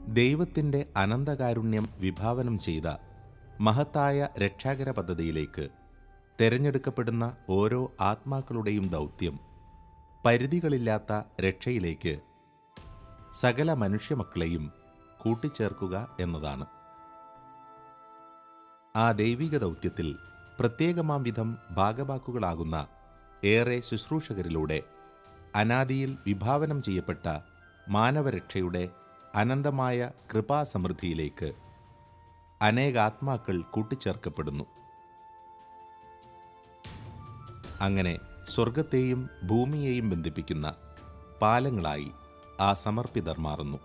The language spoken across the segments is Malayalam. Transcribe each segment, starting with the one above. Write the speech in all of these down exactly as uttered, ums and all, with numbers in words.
ദൈവത്തിൻ്റെ അനന്തകാരുണ്യം വിഭാവനം ചെയ്ത മഹത്തായ രക്ഷാകര പദ്ധതിയിലേക്ക് തെരഞ്ഞെടുക്കപ്പെടുന്ന ഓരോ ആത്മാക്കളുടെയും ദൗത്യം പരിധികളില്ലാത്ത രക്ഷയിലേക്ക് സകല മനുഷ്യമക്കളെയും കൂട്ടിച്ചേർക്കുക എന്നതാണ്. ആ ദൈവിക ദൗത്യത്തിൽ പ്രത്യേകമാം വിധം ഭാഗവാക്കുകളാകുന്ന ഏറെ ശുശ്രൂഷകരിലൂടെ അനാദിയിൽ വിഭാവനം ചെയ്യപ്പെട്ട മാനവരക്ഷയുടെ അനന്തമായ കൃപാസമൃദ്ധിയിലേക്ക് അനേകാത്മാക്കൾ കൂട്ടിച്ചേർക്കപ്പെടുന്നു. അങ്ങനെ സ്വർഗത്തെയും ഭൂമിയെയും ബന്ധിപ്പിക്കുന്ന പാലങ്ങളായി ആ സമർപ്പിതർ മാറുന്നു.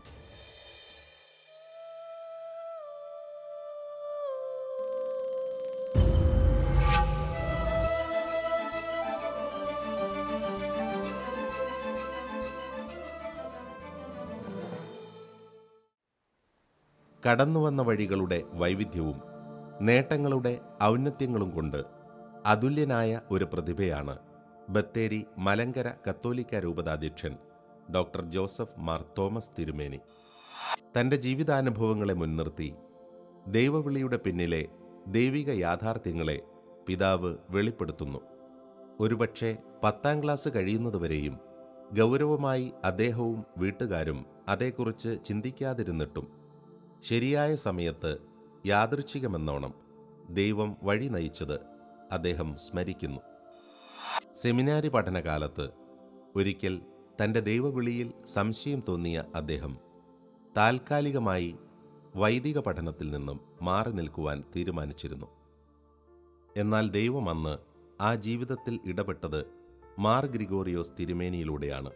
കടന്നുവന്ന വഴികളുടെ വൈവിധ്യവും നേട്ടങ്ങളുടെ ഔന്നത്യങ്ങളും കൊണ്ട് അതുല്യനായ ഒരു പ്രതിഭയാണ് ബത്തേരി മലങ്കര കത്തോലിക്ക രൂപതാധ്യക്ഷൻ ഡോക്ടർ ജോസഫ് മാർ തോമസ് തിരുമേനി. തൻ്റെ ജീവിതാനുഭവങ്ങളെ മുൻനിർത്തി ദൈവവിളിയുടെ പിന്നിലെ ദൈവിക യാഥാർത്ഥ്യങ്ങളെ പിതാവ് വെളിപ്പെടുത്തുന്നു. ഒരുപക്ഷെ പത്താം ക്ലാസ് കഴിയുന്നതുവരെയും ഗൗരവമായി അദ്ദേഹവും വീട്ടുകാരും അതേക്കുറിച്ച് ചിന്തിക്കാതിരുന്നിട്ടും ശരിയായ സമയത്ത് യാദൃച്ഛികമെന്നോണം ദൈവം വഴി നയിച്ചത് അദ്ദേഹം സ്മരിക്കുന്നു. സെമിനാരി പഠനകാലത്ത് ഒരിക്കൽ തൻ്റെ ദൈവവിളിയിൽ സംശയം തോന്നിയ അദ്ദേഹം താൽക്കാലികമായി വൈദിക പഠനത്തിൽ നിന്നും മാറി നിൽക്കുവാൻ തീരുമാനിച്ചിരുന്നു. എന്നാൽ ദൈവം അന്ന് ആ ജീവിതത്തിൽ ഇടപെട്ടത് മാർ ഗ്രിഗോറിയോസ് തിരുമേനിയിലൂടെയാണ്.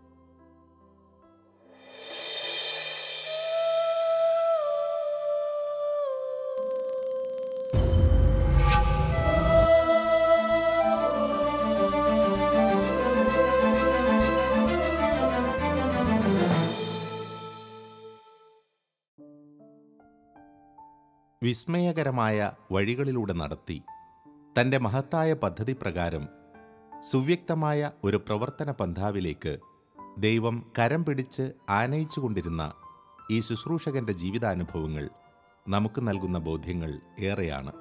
വിസ്മയകരമായ വഴികളിലൂടെ നടത്തി തൻ്റെ മഹത്തായ പദ്ധതി പ്രകാരം സുവ്യക്തമായ ഒരു പ്രവർത്തന പന്ഥാവിലേക്ക് ദൈവം കരം പിടിച്ച് ആനയിച്ചുകൊണ്ടിരുന്ന ഈ ശുശ്രൂഷകന്റെ ജീവിതാനുഭവങ്ങൾ നമുക്ക് നൽകുന്ന ബോധ്യങ്ങൾ ഏറെയാണ്.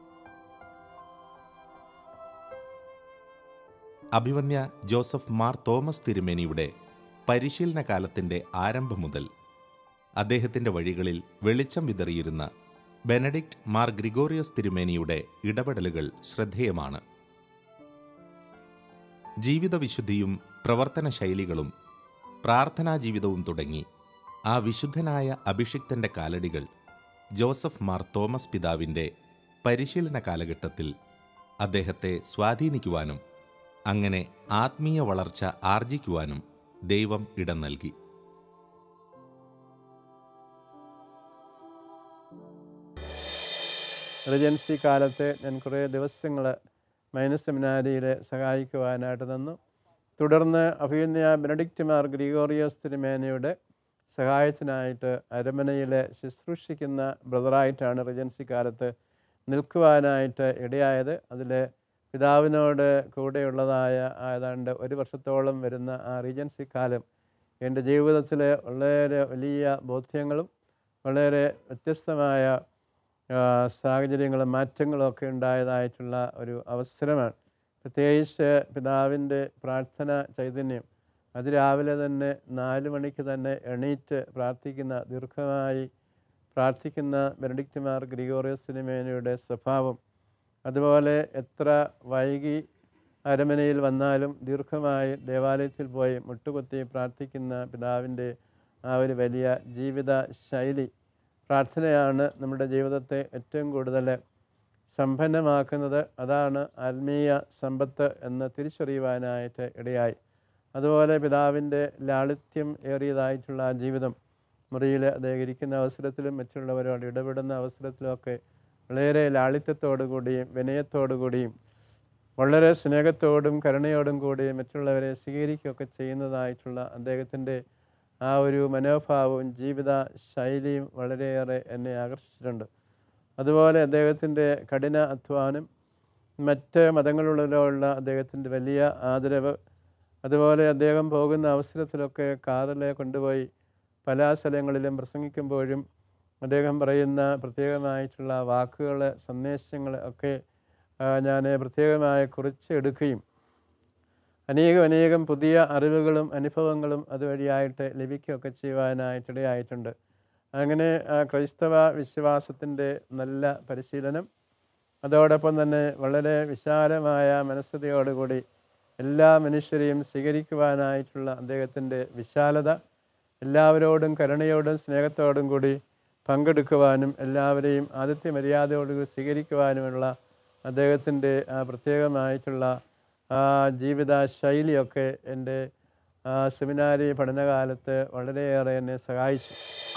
അഭിവന്യ ജോസഫ് മാർ തോമസ് തിരുമേനിയുടെ പരിശീലന കാലത്തിൻ്റെ ആരംഭം മുതൽ അദ്ദേഹത്തിൻ്റെ വഴികളിൽ വെളിച്ചം വിതറിയിരുന്ന ബെനഡിക്റ്റ് മാർ ഗ്രിഗോറിയോസ് തിരുമേനിയുടെ ഇടപെടലുകൾ ശ്രദ്ധേയമാണ്. ജീവിതവിശുദ്ധിയും പ്രവർത്തന ശൈലികളും പ്രാർത്ഥനാ ജീവിതവും തുടങ്ങി ആ വിശുദ്ധനായ അഭിഷിക്തന്റെ കാലടികൾ ജോസഫ് മാർ തോമസ് പിതാവിൻ്റെ പരിശീലന കാലഘട്ടത്തിൽ അദ്ദേഹത്തെ സ്വാധീനിക്കുവാനും അങ്ങനെ ആത്മീയ വളർച്ച ആർജിക്കുവാനും ദൈവം ഇടം നൽകി. റെജൻസി കാലത്ത് ഞാൻ കുറേ ദിവസങ്ങൾ മൈനസ് സെമിനാരിയിൽ സഹായിക്കുവാനായിട്ട് നിന്നു. തുടർന്ന് അഭിവന്യ ബെനഡിക്റ്റ് മാർ ഗ്രിഗോറിയോസ് തിരുമേനിയുടെ സഹായത്തിനായിട്ട് അരമനയിൽ ശുശ്രൂഷിക്കുന്ന ബ്രദറായിട്ടാണ് റെജൻസി കാലത്ത് നിൽക്കുവാനായിട്ട് ഇടയായത്. അതിൽ പിതാവിനോട് കൂടെയുള്ളതായ ഏതാണ്ട് ഒരു വർഷത്തോളം വരുന്ന ആ റീജൻസി കാലം എൻ്റെ ജീവിതത്തിൽ വളരെ വലിയ ബോധ്യങ്ങളും വളരെ വ്യത്യസ്തമായ സാഹചര്യങ്ങളും മാറ്റങ്ങളും ഒക്കെ ഉണ്ടായതായിട്ടുള്ള ഒരു അവസരമാണ്. പ്രത്യേകിച്ച് പിതാവിൻ്റെ പ്രാർത്ഥന ചൈതന്യം, അതിരാവിലെ തന്നെ നാല് മണിക്ക് തന്നെ എണീറ്റ് പ്രാർത്ഥിക്കുന്ന, ദീർഘമായി പ്രാർത്ഥിക്കുന്ന ബെനഡിക്റ്റ് മാർ ഗ്രിഗോറിയോസ് തിരുമേനിയുടെ സ്വഭാവം, അതുപോലെ എത്ര വൈകി അരമനയിൽ വന്നാലും ദീർഘമായി ദേവാലയത്തിൽ പോയി മുട്ടുകുത്തി പ്രാർത്ഥിക്കുന്ന പിതാവിൻ്റെ ആ ഒരു വലിയ ജീവിത ശൈലി, പ്രാർത്ഥനയാണ് നമ്മുടെ ജീവിതത്തെ ഏറ്റവും കൂടുതൽ സമ്പന്നമാക്കുന്നത്. അതാണ് ആത്മീയ സമ്പത്ത് എന്ന് തിരിച്ചറിയുവാനായിട്ട് ഇടയായി. അതുപോലെ പിതാവിൻ്റെ ലാളിത്യം ഏറിയതായിട്ടുള്ള ആ ജീവിതം, മുറിയിൽ അദ്ദേഹം ഇരിക്കുന്ന അവസരത്തിലും മറ്റുള്ളവരോട് ഇടപെടുന്ന അവസരത്തിലുമൊക്കെ വളരെ ലാളിത്യത്തോടു കൂടിയും വിനയത്തോടു കൂടിയും വളരെ സ്നേഹത്തോടും കരുണയോടും കൂടി മറ്റുള്ളവരെ സ്വീകരിക്കുകയൊക്കെ ചെയ്യുന്നതായിട്ടുള്ള അദ്ദേഹത്തിൻ്റെ ആ ഒരു മനോഭാവവും ജീവിത ശൈലിയും വളരെയേറെ എന്നെ ആകർഷിച്ചിട്ടുണ്ട്. അതുപോലെ അദ്ദേഹത്തിൻ്റെ കഠിന അധ്വാനം, മറ്റ് മതങ്ങളിലുള്ള അദ്ദേഹത്തിൻ്റെ വലിയ ആദരവ്, അതുപോലെ അദ്ദേഹം പോകുന്ന അവസരത്തിലൊക്കെ കാറിൽ കൊണ്ടുപോയി പല സ്ഥലങ്ങളിലും പ്രസംഗിക്കുമ്പോഴും അദ്ദേഹം പറയുന്ന പ്രത്യേകമായിട്ടുള്ള വാക്കുകൾ, സന്ദേശങ്ങൾ ഒക്കെ ഞാൻ പ്രത്യേകമായി കുറിച്ചെടുക്കുകയും അനേകം അനേകം പുതിയ അറിവുകളും അനുഭവങ്ങളും അതുവഴിയായിട്ട് ലഭിക്കുകയൊക്കെ ചെയ്യുവാനായിട്ടിടയായിട്ടുണ്ട്. അങ്ങനെ ക്രൈസ്തവ വിശ്വാസത്തിൻ്റെ നല്ല പരിശീലനം, അതോടൊപ്പം തന്നെ വളരെ വിശാലമായ മനസ്സതയോടുകൂടി എല്ലാ മനുഷ്യരെയും സ്വീകരിക്കുവാനായിട്ടുള്ള അദ്ദേഹത്തിൻ്റെ വിശാലത, എല്ലാവരോടും കരുണയോടും സ്നേഹത്തോടും കൂടി പങ്കെടുക്കുവാനും എല്ലാവരെയും ആതിഥ്യ മര്യാദയോടുകൂടി സ്വീകരിക്കുവാനുമുള്ള അദ്ദേഹത്തിൻ്റെ പ്രത്യേകമായിട്ടുള്ള ആ ജീവിത ശൈലിയൊക്കെ എൻ്റെ സെമിനാരി പഠനകാലത്ത് വളരെയേറെ എന്നെ സഹായിച്ചു.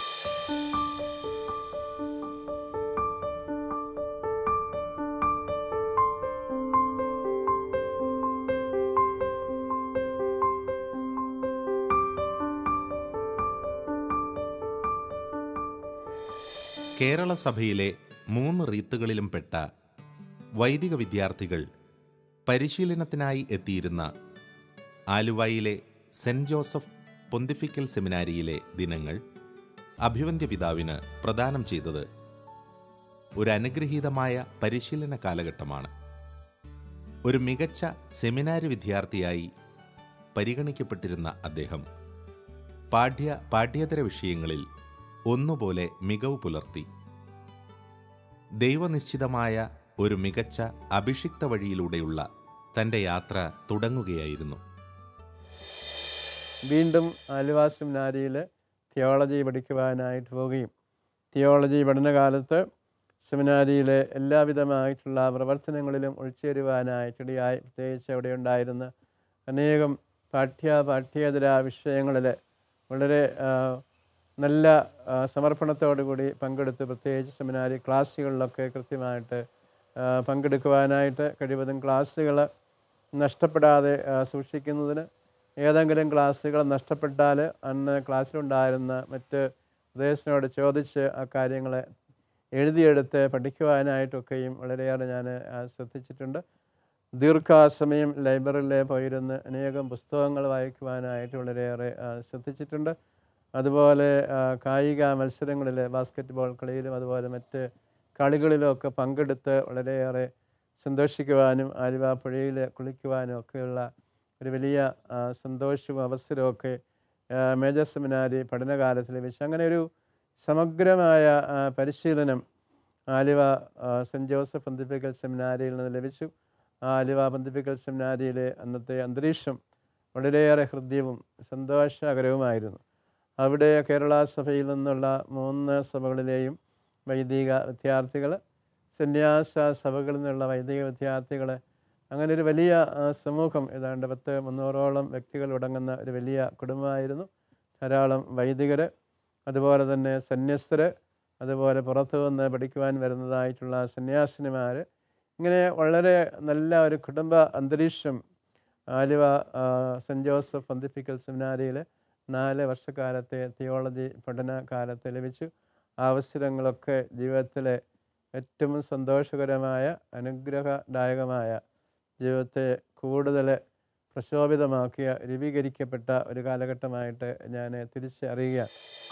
കേരള സഭയിലെ മൂന്ന് റീത്തുകളിലും പെട്ട വൈദിക വിദ്യാർത്ഥികൾ പരിശീലനത്തിനായി എത്തിയിരുന്ന ആലുവയിലെ സെൻറ് ജോസഫ് പൊന്തിഫിക്കൽ സെമിനാരിയിലെ ദിനങ്ങൾ അഭിവന്ദ്യ പിതാവിന് പ്രദാനം ചെയ്തത് ഒരു അനുഗ്രഹീതമായ പരിശീലന കാലഘട്ടമാണ്. ഒരു മികച്ച സെമിനാരി വിദ്യാർത്ഥിയായി പരിഗണിക്കപ്പെട്ടിരുന്ന അദ്ദേഹം പാഠ്യ പാഠ്യേതര വിഷയങ്ങളിൽ ഒന്നുപോലെ മികവ് പുലർത്തി. ദൈവനിശ്ചിതമായ ഒരു മികച്ച അഭിഷിക്ത വഴിയിലൂടെയുള്ള തൻ്റെ യാത്ര തുടങ്ങുകയായിരുന്നു. വീണ്ടും ആലുവ സെമിനാരിയിൽ തിയോളജി പഠിക്കുവാനായിട്ട് പോവുകയും തിയോളജി പഠനകാലത്ത് സെമിനാരിയിലെ എല്ലാവിധമായിട്ടുള്ള പ്രവർത്തനങ്ങളിലും ഉൾച്ചേരുവാനായിട്ടിടയായി. പ്രത്യേകിച്ച് അവിടെ ഉണ്ടായിരുന്ന അനേകം പാഠ്യ പാഠ്യേതര വിഷയങ്ങളിൽ വളരെ നല്ല സമർപ്പണത്തോടുകൂടി പങ്കെടുത്ത്, പ്രത്യേകിച്ച് സെമിനാരി ക്ലാസ്സുകളിലൊക്കെ കൃത്യമായിട്ട് പങ്കെടുക്കുവാനായിട്ട് കഴിവതും ക്ലാസ്സുകൾ നഷ്ടപ്പെടാതെ സൂക്ഷിക്കുന്നതിന്, ഏതെങ്കിലും ക്ലാസ്സുകൾ നഷ്ടപ്പെട്ടാൽ അന്ന് ക്ലാസ്സിലുണ്ടായിരുന്ന മറ്റ് ഉപദേശത്തിനോട് ചോദിച്ച് ആ കാര്യങ്ങൾ എഴുതിയെടുത്ത് പഠിക്കുവാനായിട്ടൊക്കെയും വളരെയേറെ ഞാൻ ശ്രദ്ധിച്ചിട്ടുണ്ട്. ദീർഘസമയം ലൈബ്രറിയിൽ പോയിരുന്ന് അനേകം പുസ്തകങ്ങൾ വായിക്കുവാനായിട്ട് വളരെയേറെ ശ്രദ്ധിച്ചിട്ടുണ്ട്. അതുപോലെ കായിക മത്സരങ്ങളിൽ, ബാസ്ക്കറ്റ് ബോൾ കളിയിലും അതുപോലെ മറ്റ് കളികളിലുമൊക്കെ പങ്കെടുത്ത് വളരെയേറെ സന്തോഷിക്കുവാനും ആലുവ പുഴയിൽ കുളിക്കുവാനും ഒക്കെയുള്ള ഒരു വലിയ സന്തോഷവും അവസരമൊക്കെ മേജർ സെമിനാരി പഠനകാലത്ത് ലഭിച്ചു. അങ്ങനെ ഒരു സമഗ്രമായ പരിശീലനം ആലുവ സെൻറ് ജോസഫ് പൊന്തിഫിക്കൽ സെമിനാരിയിൽ നിന്ന് ലഭിച്ചു. ആലുവ പൊന്തിഫിക്കൽ സെമിനാരിയിലെ അന്നത്തെ അന്തരീക്ഷം വളരെയേറെ ഹൃദ്യവും സന്തോഷകരവുമായിരുന്നു. അവിടെ കേരള സഭയിൽ നിന്നുള്ള മൂന്ന് സഭകളിലെയും വൈദിക വിദ്യാർത്ഥികൾ, സന്യാസ സഭകളിൽ നിന്നുള്ള വൈദിക വിദ്യാർത്ഥികൾ, അങ്ങനെ ഒരു വലിയ സമൂഹം, ഏതാണ്ട് പത്ത് മുന്നൂറോളം വ്യക്തികൾ അടങ്ങുന്ന ഒരു വലിയ കുടുംബമായിരുന്നു. ധാരാളം വൈദികർ, അതുപോലെ തന്നെ സന്യസ്തർ, അതുപോലെ പുറത്തു നിന്ന് പഠിക്കുവാൻ വരുന്നതായിട്ടുള്ള സന്യാസിനിമാർ, ഇങ്ങനെ വളരെ നല്ല ഒരു കുടുംബ അന്തരീക്ഷം ആലുവ സെൻറ് ജോസഫ് പൊന്തിഫിക്കൽ സെമിനാരിയിൽ നാല് വർഷക്കാലത്തെ തിയോളജി പഠന കാലത്ത് ലഭിച്ചു. ആ അവസരങ്ങളൊക്കെ ജീവിതത്തിലെ ഏറ്റവും സന്തോഷകരമായ അനുഗ്രഹദായകമായ, ജീവിതത്തെ കൂടുതൽ പ്രശോഭിതമാക്കിയ, രൂപീകരിക്കപ്പെട്ട ഒരു കാലഘട്ടമായിട്ട് ഞാൻ തിരിച്ചറിയുക.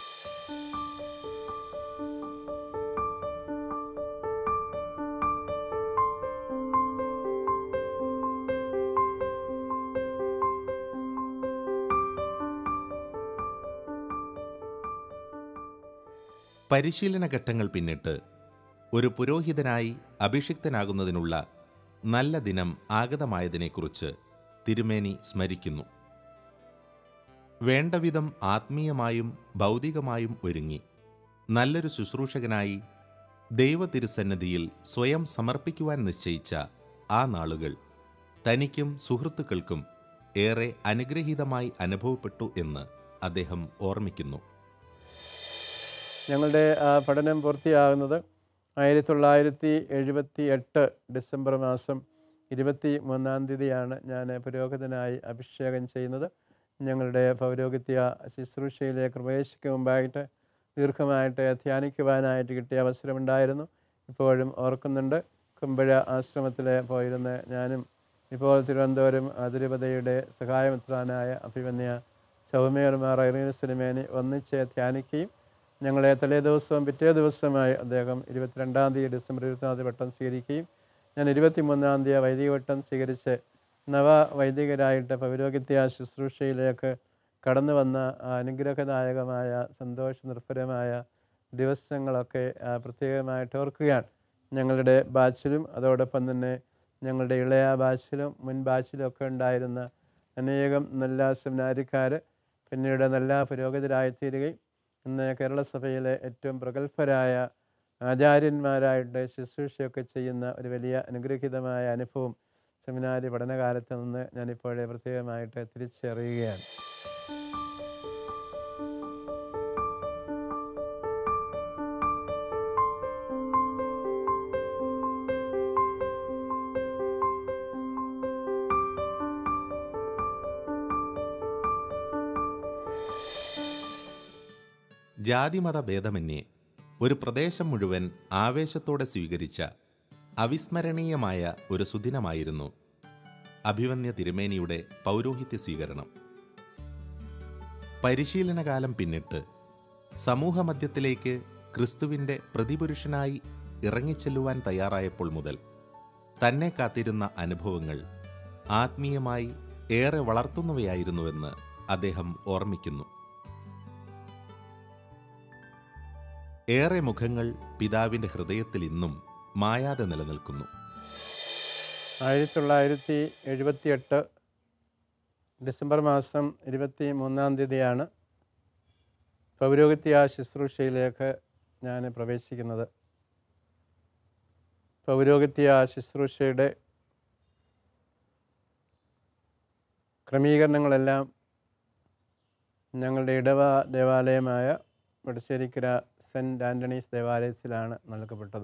പരിശീലന ഘട്ടങ്ങൾ പിന്നിട്ട് ഒരു പുരോഹിതനായി അഭിഷിക്തനാകുന്നതിനുള്ള നല്ല ദിനം ആഗതമായതിനെക്കുറിച്ച് തിരുമേനി സ്മരിക്കുന്നു. വേണ്ടവിധം ആത്മീയമായും ഭൗതികമായും ഒരുങ്ങി നല്ലൊരു ശുശ്രൂഷകനായി ദൈവ തിരുസന്നിധിയിൽ സ്വയം സമർപ്പിക്കുവാൻ നിശ്ചയിച്ച ആ നാളുകൾ തനിക്കും സുഹൃത്തുക്കൾക്കും ഏറെ അനുഗ്രഹീതമായി അനുഭവപ്പെട്ടു എന്ന് അദ്ദേഹം ഓർമ്മിക്കുന്നു. ഞങ്ങളുടെ പഠനം പൂർത്തിയാകുന്നത് ആയിരത്തി തൊള്ളായിരത്തി എഴുപത്തി എട്ട് ഡിസംബർ മാസം ഇരുപത്തി മൂന്നാം തീയതിയാണ് ഞാൻ പുരോഹിതനായി അഭിഷേകം ചെയ്യുന്നത്. ഞങ്ങളുടെ പൗരോഹിത്യ ശുശ്രൂഷയിലേക്ക് പ്രവേശിക്കും മുമ്പായിട്ട് ദീർഘമായിട്ട് ധ്യാനിക്കുവാനായിട്ട് കിട്ടിയ അവസരമുണ്ടായിരുന്നു. ഇപ്പോഴും ഓർക്കുന്നുണ്ട്. കുമ്പഴ ആശ്രമത്തിൽ പോയിരുന്ന ഞാനും ഇപ്പോൾ തിരുവനന്തപുരം അതിരൂപതയുടെ സഹായമിത്രാനായ അഭിമന്യ സൗമ്യർമാർ ഐറീനസ് തിരുമേനി ഒന്നിച്ച് ധ്യാനിക്കുകയും ഞങ്ങളെ തലേ ദിവസവും പിറ്റേ ദിവസമായി അദ്ദേഹം ഇരുപത്തിരണ്ടാം തീയതി ഡിസംബർ ഇരുപത്തിനാം തീയതി വട്ടം സ്വീകരിക്കുകയും ഞാൻ ഇരുപത്തിമൂന്നാം തീയതി വൈദിക വട്ടം സ്വീകരിച്ച് നവ വൈദികരായിട്ട് പൗരോഹിത്യ ശുശ്രൂഷയിലേക്ക് കടന്നു വന്ന അനുഗ്രഹദായകമായ സന്തോഷ നിർഭരമായ ദിവസങ്ങളൊക്കെ പ്രത്യേകമായിട്ട് ഓർക്കുകയാണ്. ഞങ്ങളുടെ ബാച്ചിലും അതോടൊപ്പം തന്നെ ഞങ്ങളുടെ ഇളയ ബാച്ചിലും മുൻ ബാച്ചിലും ഒക്കെ ഉണ്ടായിരുന്ന അനേകം നല്ല സെമിനാരിക്കാർ പിന്നീട് നല്ല പുരോഗതിരായിത്തീരുകയും ഇന്ന് കേരള സഭയിലെ ഏറ്റവും പ്രഗത്ഭരായ ആചാര്യന്മാരായിട്ട് ശുശ്രൂഷയൊക്കെ ചെയ്യുന്ന ഒരു വലിയ അനുഗ്രഹീതമായ അനുഭവം സെമിനാരി പഠനകാലത്ത് നിന്ന് ഞാനിപ്പോഴേ പ്രത്യേകമായിട്ട് തിരിച്ചറിയുകയാണ്. ജാതിമത ഭേദമന്യേ ഒരു പ്രദേശം മുഴുവൻ ആവേശത്തോടെ സ്വീകരിച്ച അവിസ്മരണീയമായ ഒരു സുദിനമായിരുന്നു അഭിവന്യ തിരുമേനിയുടെ പൗരോഹിത്യ സ്വീകരണം. പരിശീലനകാലം പിന്നിട്ട് സമൂഹമധ്യത്തിലേക്ക് ക്രിസ്തുവിൻ്റെ പ്രതിപുരുഷനായി ഇറങ്ങിച്ചെല്ലുവാൻ തയ്യാറായപ്പോൾ മുതൽ തന്നെ കാത്തിരുന്ന അനുഭവങ്ങൾ ആത്മീയമായി ഏറെ വളർത്തുന്നവയായിരുന്നുവെന്ന് അദ്ദേഹം ഓർമ്മിക്കുന്നു. ഏറെ മുഖങ്ങൾ പിതാവിൻ്റെ ഹൃദയത്തിൽ ഇന്നും മായാതെ നിലനിൽക്കുന്നു. ആയിരത്തി തൊള്ളായിരത്തി എഴുപത്തി എട്ട് ഡിസംബർ മാസം ഇരുപത്തി മൂന്നാം തീയതിയാണ് പൗരോഹിത്യ ശുശ്രൂഷയിലേക്ക് ഞാൻ പ്രവേശിക്കുന്നത്. പൗരോഹിത്യ ശുശ്രൂഷയുടെ ക്രമീകരണങ്ങളെല്ലാം ഞങ്ങളുടെ ഇടവ ദേവാലയമായ വടശ്ശേരിക്കര സെൻറ്റ് ആൻ്റണീസ് ദേവാലയത്തിലാണ് നൽകപ്പെട്ടത്.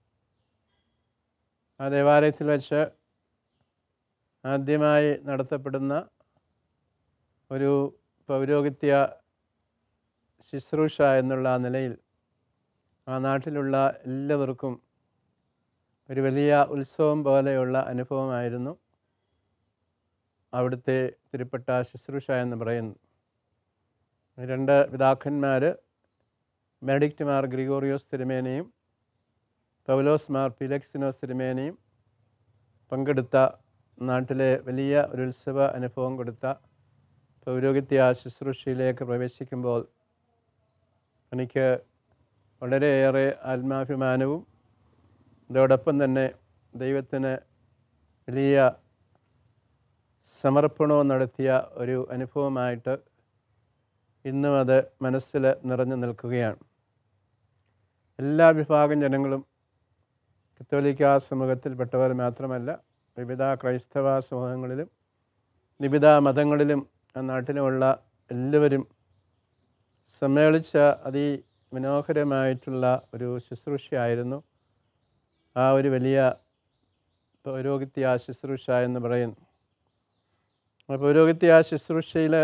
ആ ദേവാലയത്തിൽ വെച്ച് ആദ്യമായി നടത്തപ്പെടുന്ന ഒരു പൗരോഹിത്യ ശുശ്രൂഷ എന്നുള്ള നിലയിൽ ആ നാട്ടിലുള്ള എല്ലാവർക്കും ഒരു വലിയ ഉത്സവം പോലെയുള്ള അനുഭവമായിരുന്നു അവിടുത്തെ തിരുപ്പട്ട ശുശ്രൂഷ എന്ന് പറയുന്നത്. രണ്ട് പിതാക്കന്മാർ ബെനഡിക്റ്റ് മാർ ഗ്രിഗോറിയോസ് തിരുമേനിയും പൗലോസ് മാർ പീലക്സിനോസ് തിരുമേനിയും പങ്കെടുത്ത നാട്ടിലെ വലിയ ഒരു ഉത്സവ അനുഭവം കൊടുത്ത പൗരോഹിത്യ ശുശ്രൂഷയിലേക്ക് പ്രവേശിക്കുമ്പോൾ എനിക്ക് വളരെയേറെ ആത്മാഭിമാനവും അതോടൊപ്പം തന്നെ ദൈവത്തിന് വലിയ സമർപ്പണവും നടത്തിയ ഒരു അനുഭവമായിട്ട് ഇന്നും അത് മനസ്സിൽ നിറഞ്ഞു നിൽക്കുകയാണ്. എല്ലാ വിഭാഗം ജനങ്ങളും കത്തോലിക്ക സമൂഹത്തിൽപ്പെട്ടവർ മാത്രമല്ല, വിവിധ ക്രൈസ്തവ സമൂഹങ്ങളിലും വിവിധ മതങ്ങളിലും ആ നാട്ടിലുമുള്ള എല്ലാവരും സമ്മേളിച്ച അതിമനോഹരമായിട്ടുള്ള ഒരു ശുശ്രൂഷയായിരുന്നു ആ ഒരു വലിയ പൗരോഹിത്യ ശുശ്രൂഷ എന്ന് പറയുന്നു. ആ പൗരോഹിത്യ ശുശ്രൂഷയിൽ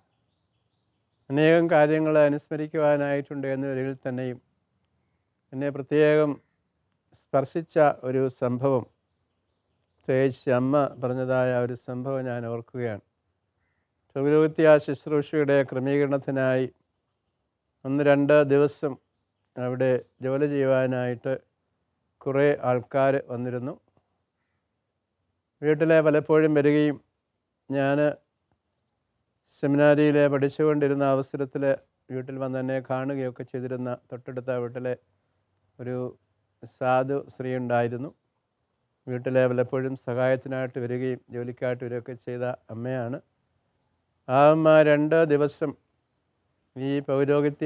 അനേകം കാര്യങ്ങൾ അനുസ്മരിക്കുവാനായിട്ടുണ്ട് എന്ന വരികിൽ തന്നെയും എന്നെ പ്രത്യേകം സ്പർശിച്ച ഒരു സംഭവം, പ്രത്യേകിച്ച് അമ്മ പറഞ്ഞതായ ഒരു സംഭവം ഞാൻ ഓർക്കുകയാണ്. പൗരോഹിത്യ ശുശ്രൂഷയുടെ ക്രമീകരണത്തിനായി ഒന്ന് രണ്ട് ദിവസം അവിടെ ജോലി ചെയ്യുവാനായിട്ട് കുറേ ആൾക്കാർ വന്നിരുന്നു. വീട്ടിലെ പലപ്പോഴും വരികയും ഞാൻ സെമിനാരിയിൽ പഠിച്ചുകൊണ്ടിരുന്ന അവസരത്തിൽ വീട്ടിൽ വന്ന് എന്നെ കാണുകയൊക്കെ ചെയ്തിരുന്ന തൊട്ടടുത്ത വീട്ടിലെ ഒരു സാധു സ്ത്രീ ഉണ്ടായിരുന്നു. വീട്ടിലെ പലപ്പോഴും സഹായത്തിനായിട്ട് വരികയും ജോലിക്കായിട്ട് വരികയൊക്കെ ചെയ്ത അമ്മയാണ്. ആ അമ്മ രണ്ട് ദിവസം ഈ പൗരോഹിത്യ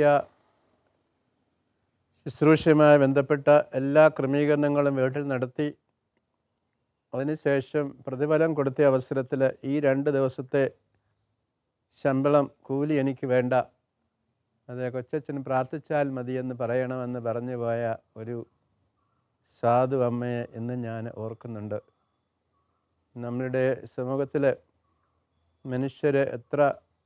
ശുശ്രൂഷയുമായി ബന്ധപ്പെട്ട എല്ലാ ക്രമീകരണങ്ങളും വീട്ടിൽ നടത്തി അതിനുശേഷം പ്രതിഫലം കൊടുത്ത അവസരത്തിൽ ഈ രണ്ട് ദിവസത്തെ ശമ്പളം കൂലി എനിക്ക് വേണ്ട, അത് കൊച്ചച്ഛൻ പ്രാർത്ഥിച്ചാൽ മതിയെന്ന് പറയണമെന്ന് പറഞ്ഞു പോയ ഒരു സാധു അമ്മയെ ഇന്ന് ഞാൻ ഓർക്കുന്നുണ്ട്. നമ്മളുടെ സമൂഹത്തിൽ മനുഷ്യർ എത്ര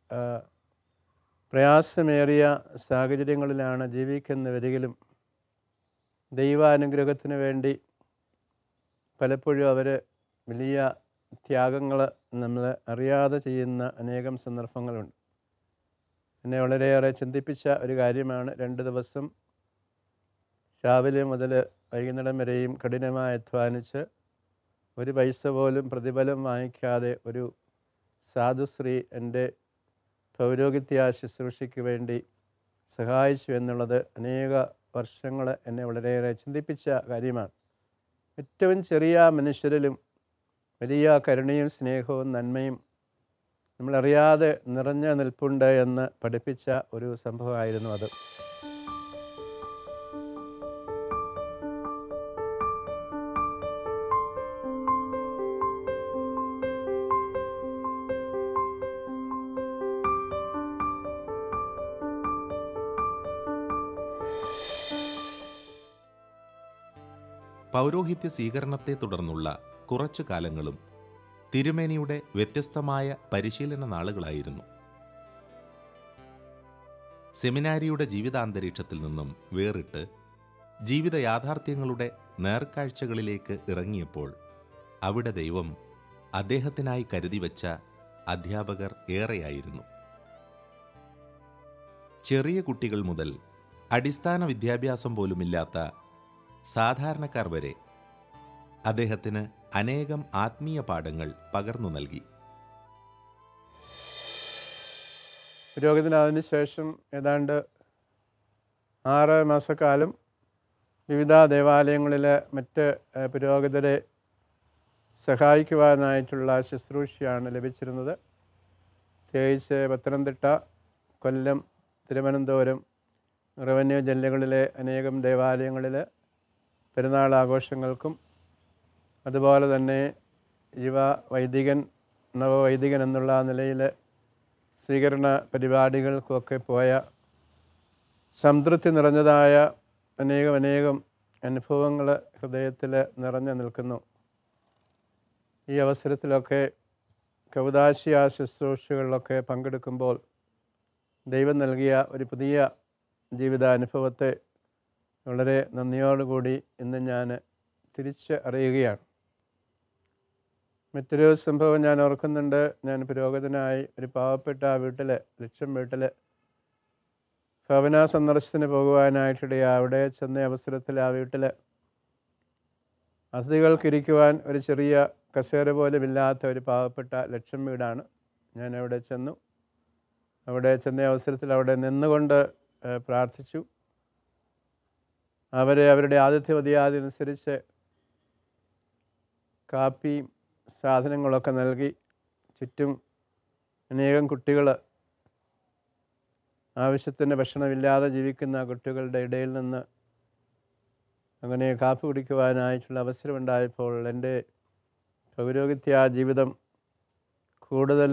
പ്രയാസമേറിയ സാഹചര്യങ്ങളിലാണ് ജീവിക്കുന്ന വരികിലും ദൈവാനുഗ്രഹത്തിന് വേണ്ടി പലപ്പോഴും അവർ വലിയ ത്യാഗങ്ങൾ നമ്മൾ അറിയാതെ ചെയ്യുന്ന അനേകം സന്ദർഭങ്ങളുണ്ട്. എന്നെ വളരെയേറെ ചിന്തിപ്പിച്ച ഒരു കാര്യമാണ്. രണ്ട് ദിവസം രാവിലെ മുതൽ വൈകുന്നേരം വരെയും കഠിനമായി അധ്വാനിച്ച് ഒരു പൈസ പോലും പ്രതിഫലം വാങ്ങിക്കാതെ ഒരു സാധുശ്രീ എൻ്റെ പൗരോഹിത്യ ശുശ്രൂഷയ്ക്ക് വേണ്ടി സഹായിച്ചു എന്നുള്ളത് അനേക വർഷങ്ങൾ എന്നെ വളരെയേറെ ചിന്തിപ്പിച്ച കാര്യമാണ്. ഏറ്റവും ചെറിയ മനുഷ്യരിലും വലിയ കരുണയും സ്നേഹവും നന്മയും നമ്മളറിയാതെ നിറഞ്ഞു നിൽപ്പുണ്ട് എന്ന് പഠിപ്പിച്ച ഒരു സംഭവമായിരുന്നു അത്. പൗരോഹിത്യ സ്വീകരണത്തെ തുടർന്നുള്ള കുറച്ചു കാലങ്ങളും തിരുമേനിയുടെ വ്യത്യസ്തമായ പരിശീലന നാളുകളായിരുന്നു. സെമിനാരിയുടെ ജീവിതാന്തരീക്ഷത്തിൽ നിന്നും വേറിട്ട് ജീവിത യാഥാർത്ഥ്യങ്ങളുടെ നേർക്കാഴ്ചകളിലേക്ക് ഇറങ്ങിയപ്പോൾ അവിടെ ദൈവം അദ്ദേഹത്തിനായി കരുതിവെച്ച അധ്യാപകർ ഏറെയായിരുന്നു. ചെറിയ കുട്ടികൾ മുതൽ അടിസ്ഥാന വിദ്യാഭ്യാസം പോലുമില്ലാത്ത സാധാരണക്കാർ വരെ അദ്ദേഹത്തിന് അനേകം ആത്മീയ പാഠങ്ങൾ പകർന്നു നൽകി. പുരോഹിതനായതിനു ശേഷം ഏതാണ്ട് ആറ് മാസക്കാലം വിവിധ ദേവാലയങ്ങളിലെ മറ്റ് പുരോഹിതരെ സഹായിക്കുവാനായിട്ടുള്ള ശുശ്രൂഷയാണ് ലഭിച്ചിരുന്നത്. പ്രത്യേകിച്ച് പത്തനംതിട്ട, കൊല്ലം, തിരുവനന്തപുരം റവന്യൂ ജില്ലകളിലെ അനേകം ദേവാലയങ്ങളിൽ പെരുന്നാൾ ആഘോഷങ്ങൾക്കും അതുപോലെ തന്നെ യുവ വൈദികൻ, നവവൈദികൻ എന്നുള്ള നിലയിൽ സ്വീകരണ പരിപാടികൾക്കുമൊക്കെ പോയ സംതൃപ്തി നിറഞ്ഞതായ അനേകം അനേകം അനുഭവങ്ങൾ ഹൃദയത്തിൽ നിറഞ്ഞു നിൽക്കുന്നു. ഈ അവസരത്തിലൊക്കെ കൗദാശിയ ശുശ്രൂഷകളിലൊക്കെ പങ്കെടുക്കുമ്പോൾ ദൈവം നൽകിയ ഒരു പുതിയ ജീവിതാനുഭവത്തെ വളരെ നന്ദിയോടുകൂടി ഇന്ന് ഞാൻ തിരിച്ച് അറിയുകയാണ്. മറ്റൊരു സംഭവം ഞാൻ ഓർക്കുന്നുണ്ട്. ഞാൻ പുരോഹിതനായി ഒരു പാവപ്പെട്ട വീട്ടിൽ, ലക്ഷം വീട്ടിൽ ഭവന സന്ദർശനത്തിന് പോകുവാനായിട്ടിടയാ. അവിടെ ചെന്ന അവസരത്തിൽ ആ വീട്ടിൽ അതിഥികൾക്കിരിക്കുവാൻ ഒരു ചെറിയ കസേര പോലും ഇല്ലാത്ത ഒരു പാവപ്പെട്ട ലക്ഷം വീടാണ്. ഞാൻ അവിടെ ചെന്നു. അവിടെ ചെന്ന അവസരത്തിൽ അവിടെ നിന്നുകൊണ്ട് പ്രാർത്ഥിച്ചു. അവരെ അവരുടെ ആതിഥ്യമര്യാദയനുസരിച്ച് കാപ്പിയും സാധനങ്ങളൊക്കെ നൽകി. ചുറ്റും അനേകം കുട്ടികൾ, ആവശ്യത്തിന് ഭക്ഷണമില്ലാതെ ജീവിക്കുന്ന കുട്ടികളുടെ ഇടയിൽ നിന്ന് അങ്ങനെ കാപ്പി കുടിക്കുവാനായിട്ടുള്ള അവസരമുണ്ടായപ്പോൾ എൻ്റെ പൗരോഹിത്യ ജീവിതം കൂടുതൽ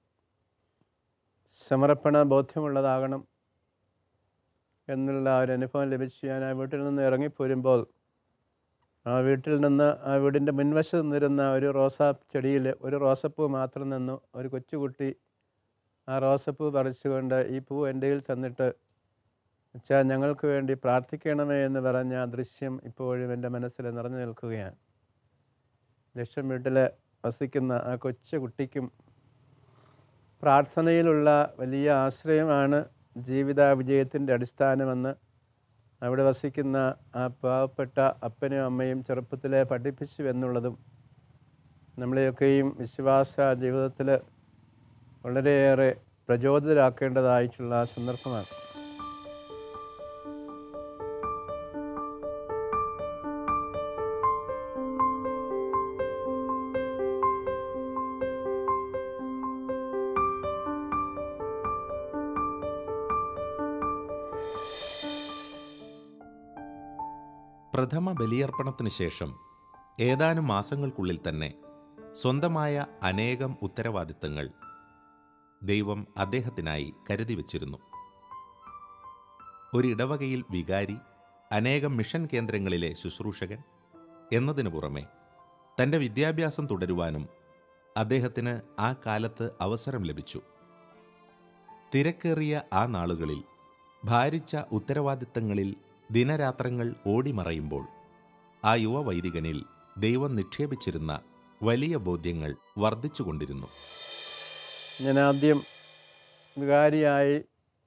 സമർപ്പണ ബോധ്യമുള്ളതാകണം എന്നുള്ള ഒരു അനുഭവം ലഭിച്ചു. ഞാൻ ആ വീട്ടിൽ നിന്ന് ഇറങ്ങിപ്പോരുമ്പോൾ ആ വീട്ടിൽ നിന്ന് ആ വീടിൻ്റെ മുൻവശത്ത് നിന്നിരുന്ന ഒരു റോസാ ചെടിയിൽ ഒരു റോസപ്പൂ മാത്രം നിന്നു. ഒരു കൊച്ചുകുട്ടി ആ റോസപ്പൂ പറിച്ചുകൊണ്ട് ഈ പൂ എൻ്റെ കയ്യിൽ തന്നിട്ട്, അച്ഛാ ഞങ്ങൾക്ക് വേണ്ടി പ്രാർത്ഥിക്കണമേ എന്ന് പറഞ്ഞ ആ ദൃശ്യം ഇപ്പോഴും എൻ്റെ മനസ്സിൽ നിറഞ്ഞു നിൽക്കുകയാണ്. ലക്ഷം വീട്ടിൽ വസിക്കുന്ന ആ കൊച്ചു കുട്ടിക്കും പ്രാർത്ഥനയിലുള്ള വലിയ ആശ്രയമാണ് ജീവിത വിജയത്തിൻ്റെ അടിസ്ഥാനമെന്ന് അവിടെ വസിക്കുന്ന ആ പാവപ്പെട്ട അപ്പനും അമ്മയും ചെറുപ്പത്തിലെ പഠിപ്പിച്ചു എന്നുള്ളതും നമ്മളെയൊക്കെയും വിശ്വാസ ജീവിതത്തിൽ വളരെയേറെ പ്രചോദിതരാക്കേണ്ടതായിട്ടുള്ള സന്ദർഭമാണ്. പ്രഥമ ബലിയർപ്പണത്തിന് ശേഷം ഏതാനും മാസങ്ങൾക്കുള്ളിൽ തന്നെ സ്വന്തമായ അനേകം ഉത്തരവാദിത്തങ്ങൾ ദൈവം അദ്ദേഹത്തിനായി കരുതി വച്ചിരുന്നു. ഒരിടവകയിൽ വികാരി, അനേകം മിഷൻ കേന്ദ്രങ്ങളിലെ ശുശ്രൂഷകൻ എന്നതിനു പുറമെ തൻ്റെ വിദ്യാഭ്യാസം തുടരുവാനും അദ്ദേഹത്തിന് ആ കാലത്ത് അവസരം ലഭിച്ചു. തിരക്കേറിയ ആ നാളുകളിൽ ഭാരിച്ച ഉത്തരവാദിത്തങ്ങളിൽ ദിനരാത്രങ്ങൾ ഓടിമറയുമ്പോൾ ആ യുവ വൈദികനിൽ ദൈവം നിക്ഷേപിച്ചിരുന്ന വലിയ ബോധ്യങ്ങൾ വർദ്ധിച്ചുകൊണ്ടിരുന്നു. ഞാൻ ആദ്യം വികാരിയായി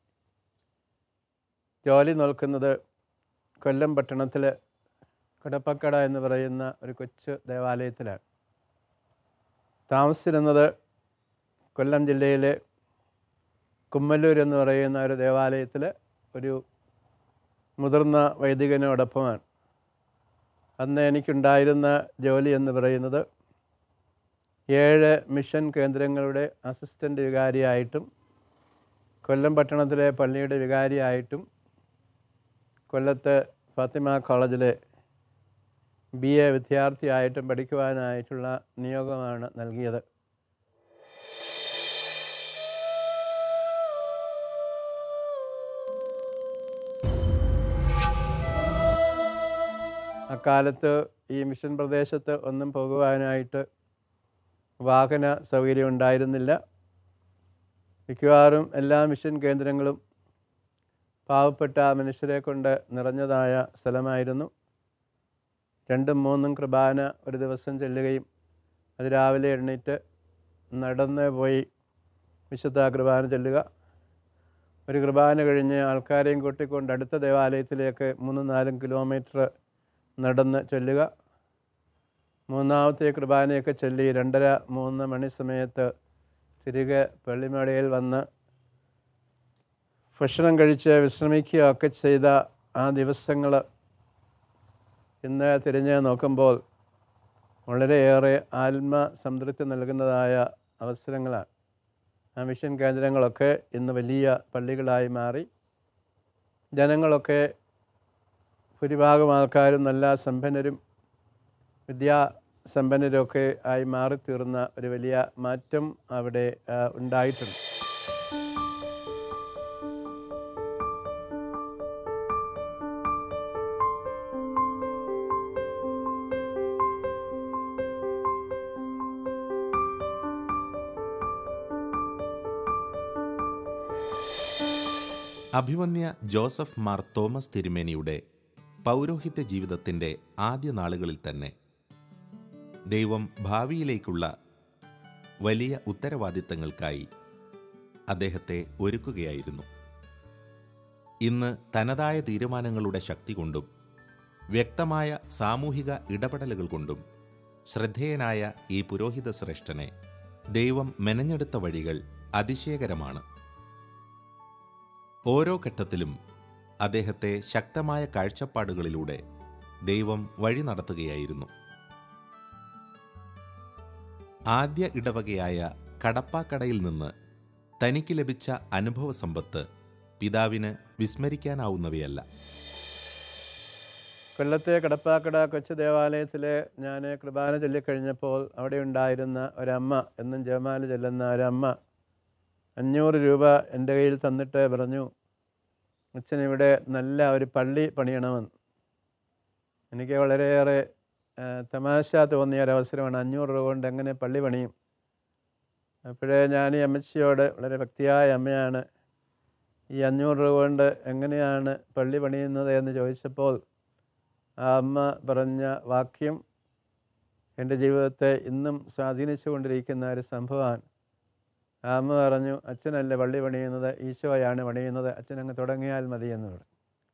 ജോലി നോക്കുന്നത് കൊല്ലം പട്ടണത്തിൽ കടപ്പക്കട എന്ന് പറയുന്ന ഒരു കൊച്ചു ദേവാലയത്തിലാണ്. താമസിച്ചിരുന്നത് കൊല്ലം ജില്ലയിലെ കുമ്മല്ലൂർ എന്ന് പറയുന്ന ഒരു ദേവാലയത്തിൽ ഒരു മുതിർന്ന വൈദികനോടൊപ്പമാണ്. അന്ന് എനിക്കുണ്ടായിരുന്ന ജോലി എന്ന് പറയുന്നത് ഏഴ് മിഷൻ കേന്ദ്രങ്ങളുടെ അസിസ്റ്റൻ്റ് വികാരിയായിട്ടും കൊല്ലം പട്ടണത്തിലെ പള്ളിയുടെ വികാരിയായിട്ടും കൊല്ലത്ത് ഫാത്തിമ കോളേജിലെ ബി എ വിദ്യാർത്ഥിയായിട്ടും പഠിക്കുവാനായിട്ടുള്ള നിയോഗമാണ് നൽകിയത്. അക്കാലത്ത് ഈ മിഷൻ പ്രദേശത്ത് ഒന്നും പോകുവാനായിട്ട് വാഹന സൗകര്യം ഉണ്ടായിരുന്നില്ല. മിക്കവാറും എല്ലാ മിഷൻ കേന്ദ്രങ്ങളും പാവപ്പെട്ട മനുഷ്യരെ കൊണ്ട് നിറഞ്ഞതായ സ്ഥലമായിരുന്നു. രണ്ടും മൂന്നും കുർബാന ഒരു ദിവസം ചെല്ലുകയും അത് രാവിലെ എണ്ണീറ്റ് നടന്ന് പോയി വിശുദ്ധ കുർബാന ചെല്ലുക, ഒരു കുർബാന കഴിഞ്ഞ് ആൾക്കാരെയും കൂട്ടിക്കൊണ്ട് അടുത്ത ദേവാലയത്തിലേക്ക് മൂന്നും നാലും കിലോമീറ്റർ നടന്ന് ചൊല്ലുക, മൂന്നാമത്തെ കുർബാനയൊക്കെ ചൊല്ലി രണ്ടര മൂന്ന് മണി സമയത്ത് തിരികെ പള്ളിമേടയിൽ വന്ന് ഭക്ഷണം കഴിച്ച് വിശ്രമിക്കുകയൊക്കെ ചെയ്ത ആ ദിവസങ്ങൾ ഇന്ന് തിരിഞ്ഞ് നോക്കുമ്പോൾ വളരെയേറെ ആത്മസംതൃപ്തി നൽകുന്നതായ അവസരങ്ങളാണ്. ആ മിഷൻ കേന്ദ്രങ്ങളൊക്കെ ഇന്ന് വലിയ പള്ളികളായി മാറി. ജനങ്ങളൊക്കെ ഭൂരിഭാഗം ആൾക്കാരും നല്ല സമ്പന്നരും വിദ്യാസമ്പന്നരൊക്കെ ആയി മാറിത്തീർന്ന ഒരു വലിയ മാറ്റം അവിടെ ഉണ്ടായിട്ടുണ്ട്. അഭിമന്യ ജോസഫ് മാർ തോമസ് തിരുമേനിയുടെ പൗരോഹിത്യ ജീവിതത്തിൻ്റെ ആദ്യ നാളുകളിൽ തന്നെ ദൈവം ഭാവിയിലേക്കുള്ള വലിയ ഉത്തരവാദിത്തങ്ങൾക്കായി അദ്ദേഹത്തെ ഒരുക്കുകയായിരുന്നു. ഇന്ന് തനതായ തീരുമാനങ്ങളുടെ ശക്തി കൊണ്ടും വ്യക്തമായ സാമൂഹിക ഇടപെടലുകൾ കൊണ്ടും ശ്രദ്ധേയനായ ഈ പുരോഹിത ശ്രേഷ്ഠനെ ദൈവം മെനഞ്ഞെടുത്ത വഴികൾ അതിശയകരമാണ്. ഓരോ ഘട്ടത്തിലും അദ്ദേഹത്തെ ശക്തമായ കാഴ്ചപ്പാടുകളിലൂടെ ദൈവം വഴി നടത്തുകയായിരുന്നു. ആദ്യ ഇടവകയായ കടപ്പാക്കടയിൽ നിന്ന് തനിക്ക് ലഭിച്ച അനുഭവ സമ്പത്ത് പിതാവിന് വിസ്മരിക്കാനാവുന്നവയല്ല. കൊല്ലത്തെ കടപ്പാക്കട കൊച്ചു ദേവാലയത്തിൽ ഞാൻ കുർബാന ചൊല്ലിക്കഴിഞ്ഞപ്പോൾ അവിടെ ഉണ്ടായിരുന്ന ഒരമ്മ, എന്നും ജപമാല ചൊല്ലുന്ന ഒരമ്മ അഞ്ഞൂറ് രൂപ എൻ്റെ കയ്യിൽ തന്നിട്ട് പറഞ്ഞു, അച്ഛൻ ഇവിടെ നല്ല ഒരു പള്ളി പണിയണമെന്ന്. എനിക്ക് വളരെയേറെ തമാശ തോന്നിയ ഒരവസരമാണ്. അഞ്ഞൂറ് രൂപ കൊണ്ട് എങ്ങനെ പള്ളി പണിയും? അപ്പോഴേ ഞാൻ ഈ അമ്മച്ചിയോട്, വളരെ ഭക്തിയായ അമ്മയാണ്, ഈ അഞ്ഞൂറ് രൂപ കൊണ്ട് എങ്ങനെയാണ് പള്ളി പണിയുന്നത് എന്ന് ചോദിച്ചപ്പോൾ ആ അമ്മ പറഞ്ഞ വാക്യം എൻ്റെ ജീവിതത്തെ ഇന്നും സ്വാധീനിച്ചു കൊണ്ടിരിക്കുന്ന ഒരു സംഭവമാണ്. ആ അമ്മ പറഞ്ഞു, അച്ഛനല്ല പള്ളി പണിയുന്നത്, ഈശോയാണ് പണിയുന്നത്, അച്ഛനങ്ങ് തുടങ്ങിയാൽ മതിയെന്ന് പറഞ്ഞു.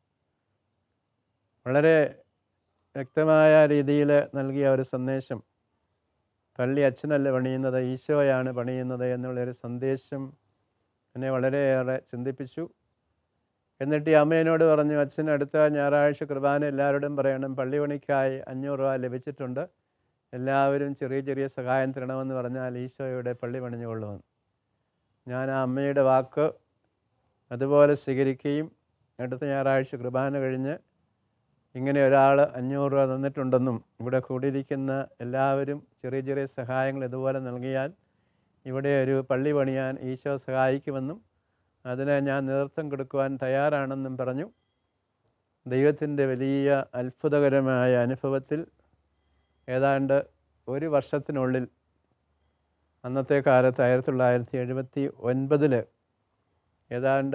വളരെ വ്യക്തമായ രീതിയിൽ നൽകിയ ഒരു സന്ദേശം, പള്ളി അച്ഛനല്ല പണിയുന്നത്, ഈശോയാണ് പണിയുന്നത് എന്നുള്ളൊരു സന്ദേശം എന്നെ വളരെയേറെ ചിന്തിപ്പിച്ചു. എന്നിട്ട് ഈ അമ്മേനോട് പറഞ്ഞു, അച്ഛൻ അടുത്ത ഞായറാഴ്ച കുർബാന എല്ലാവരോടും പറയണം, പള്ളി പണിക്കായി അഞ്ഞൂറ് രൂപ ലഭിച്ചിട്ടുണ്ട്, എല്ലാവരും ചെറിയ ചെറിയ സഹായം തരണമെന്ന് പറഞ്ഞാൽ ഈശോയുടെ പള്ളി പണിഞ്ഞുകൊള്ളുമെന്ന്. ഞാൻ ആ അമ്മയുടെ വാക്ക് അതുപോലെ സ്വീകരിക്കുകയും അടുത്ത ഞായറാഴ്ച കുർബാന കഴിഞ്ഞ് ഇങ്ങനെ ഒരാൾ അഞ്ഞൂറ് രൂപ തന്നിട്ടുണ്ടെന്നും ഇവിടെ കൂടിയിരിക്കുന്ന എല്ലാവരും ചെറിയ ചെറിയ സഹായങ്ങൾ ഇതുപോലെ നൽകിയാൽ ഇവിടെ ഒരു പള്ളി പണിയാൻ ഈശോ സഹായിക്കുമെന്നും അതിന് ഞാൻ നേതൃത്വം കൊടുക്കുവാൻ തയ്യാറാണെന്നും പറഞ്ഞു. ദൈവത്തിൻ്റെ വലിയ അത്ഭുതകരമായ അനുഭവത്തിൽ ഏതാണ്ട് ഒരു വർഷത്തിനുള്ളിൽ, അന്നത്തെ കാലത്ത് ആയിരത്തി തൊള്ളായിരത്തി എഴുപത്തി ഒൻപതിൽ ഏതാണ്ട്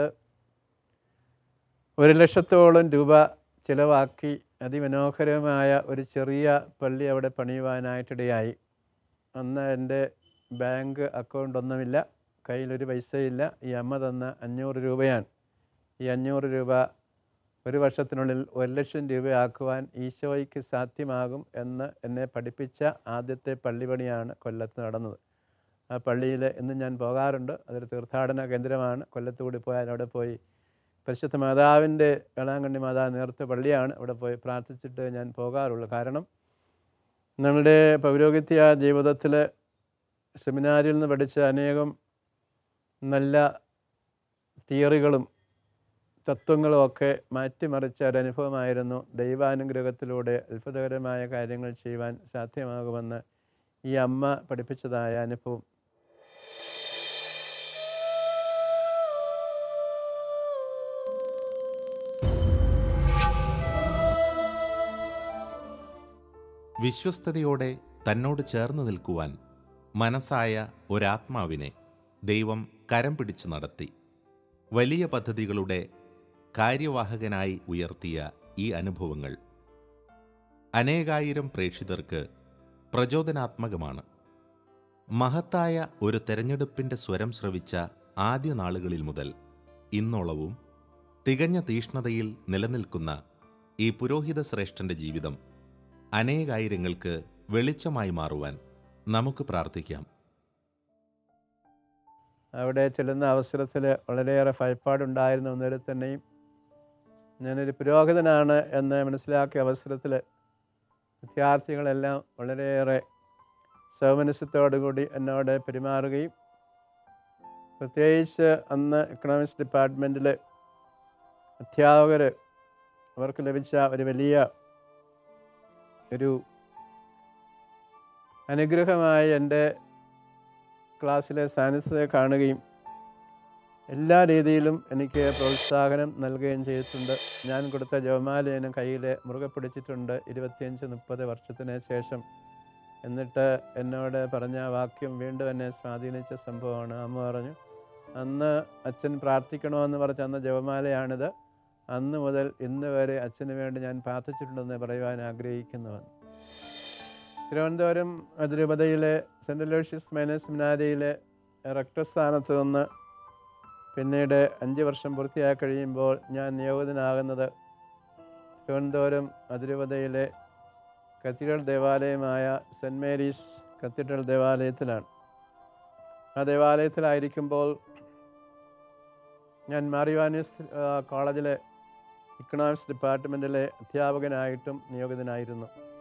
ഒരു ലക്ഷത്തോളം രൂപ ചിലവാക്കി അതിമനോഹരമായ ഒരു ചെറിയ പള്ളി അവിടെ പണിയുവാനായിട്ടിടയായി. അന്ന് എൻ്റെ ബാങ്ക് അക്കൗണ്ട് ഒന്നുമില്ല, കയ്യിലൊരു പൈസയില്ല. ഈ അമ്മ തന്ന അഞ്ഞൂറ് രൂപയാണ്. ഈ അഞ്ഞൂറ് രൂപ ഒരു വർഷത്തിനുള്ളിൽ ഒരു ലക്ഷം രൂപയാക്കുവാൻ ഈശോയ്ക്ക് സാധ്യമാകും എന്ന് എന്നെ പഠിപ്പിച്ച ആദ്യത്തെ പള്ളിപണിയാണ് കൊല്ലത്ത് നടന്നത്. ആ പള്ളിയിൽ ഇന്ന് ഞാൻ പോകാറുണ്ട്. അതൊരു തീർത്ഥാടന കേന്ദ്രമാണ്. കൊല്ലത്ത് കൂടി പോയാൽ അവിടെ പോയി പരിശുദ്ധ മാതാവിൻ്റെ വേളാങ്കണ്ണി മാതാവ് നേർത്ത പള്ളിയാണ്. അവിടെ പോയി പ്രാർത്ഥിച്ചിട്ട് ഞാൻ പോകാറുള്ളൂ. കാരണം നമ്മളുടെ പൗരോഹിത്യ ജീവിതത്തിൽ സെമിനാരിൽ നിന്ന് പഠിച്ച അനേകം നല്ല തിയറികളും തത്വങ്ങളും ഒക്കെ മാറ്റിമറിച്ച ഒരനുഭവമായിരുന്നു ദൈവാനുഗ്രഹത്തിലൂടെ അത്ഭുതകരമായ കാര്യങ്ങൾ ചെയ്യുവാൻ സാധ്യമാകുമെന്ന് ഈ അമ്മ പഠിപ്പിച്ചതായ അനുഭവം. വിശ്വസ്തയോടെ തന്നോട് ചേർന്ന് നിൽക്കുവാൻ മനസ്സായ ഒരാത്മാവിനെ ദൈവം കരം പിടിച്ചു നടത്തി വലിയ പദ്ധതികളുടെ കാര്യവാഹകനായി ഉയർത്തിയ ഈ അനുഭവങ്ങൾ അനേകായിരം പ്രേക്ഷിതർക്ക് പ്രചോദനാത്മകമാണ്. മഹത്തായ ഒരു തെരഞ്ഞെടുപ്പിൻ്റെ സ്വരം ശ്രവിച്ച ആദ്യ നാളുകളിൽ മുതൽ ഇന്നോളവും തികഞ്ഞ തീഷ്ണതയിൽ നിലനിൽക്കുന്ന ഈ പുരോഹിത ശ്രേഷ്ഠൻ്റെ ജീവിതം അനേകായിരങ്ങൾക്ക് വെളിച്ചമായി മാറുവാൻ നമുക്ക് പ്രാർത്ഥിക്കാം. അവിടെ ചെല്ലുന്ന അവസരത്തിൽ വളരെയേറെ ഭയപ്പാടുണ്ടായിരുന്നു. അന്നേരം തന്നെയും ഞാനൊരു പുരോഹിതനാണ് എന്ന് മനസ്സിലാക്കിയ അവസരത്തിൽ വിദ്യാർത്ഥികളെല്ലാം വളരെയേറെ സൗമനസ്യത്തോടുകൂടി എന്നോട് പെരുമാറുകയും പ്രത്യേകിച്ച് അന്ന് എക്കണോമിക്സ് ഡിപ്പാർട്ട്മെൻറ്റിൽ അധ്യാപകർ അവർക്ക് ലഭിച്ച ഒരു വലിയ ഒരു അനുഗ്രഹമായി എൻ്റെ ക്ലാസ്സിലെ സാന്നിധ്യത്തെ കാണുകയും എല്ലാ രീതിയിലും എനിക്ക് പ്രോത്സാഹനം നൽകുകയും ചെയ്തിട്ടുണ്ട്. ഞാൻ കൊടുത്ത ജപമാലയും കയ്യിൽ മുറുകെ പിടിച്ചിട്ടുണ്ട് ഇരുപത്തിയഞ്ച് മുപ്പത് വർഷത്തിന് ശേഷം. എന്നിട്ട് എന്നോട് പറഞ്ഞ വാക്യം വീണ്ടും എന്നെ സ്വാധീനിച്ച സംഭവമാണ്. അമ്മ പറഞ്ഞു, അന്ന് അച്ഛൻ പ്രാർത്ഥിക്കണമെന്ന് പറഞ്ഞ അന്ന് ജപമാലയാണിത്. അന്ന് മുതൽ ഇന്ന് വരെ അച്ഛന് വേണ്ടി ഞാൻ പ്രാർത്ഥിച്ചിട്ടുണ്ടെന്ന് പറയുവാൻ ആഗ്രഹിക്കുന്നുവെന്ന്. തിരുവനന്തപുരം അതിരൂപതയിലെ സെൻറ്റ് അലോഷ്യസ് മൈനർ സെമിനാരിയിലെ റെക്ടർ സ്ഥാനത്ത് നിന്ന് പിന്നീട് അഞ്ച് വർഷം പൂർത്തിയായി കഴിയുമ്പോൾ ഞാൻ നിയോഗിതനാകുന്നത് തിരുവനന്തപുരം അതിരൂപതയിലെ കത്തീഡ്രൽ ദേവാലയമായ സെൻറ്റ് മേരീസ് കത്തീഡ്രൽ ദേവാലയത്തിലാണ്. ആ ദേവാലയത്തിലായിരിക്കുമ്പോൾ ഞാൻ മാർ യോഹന്നാനീസ് കോളേജിലെ ഇക്കണോമിക്സ് ഡിപ്പാർട്ട്മെൻറ്റിലെ അധ്യാപകനായിട്ടും നിയോഗിതനായിരുന്നു.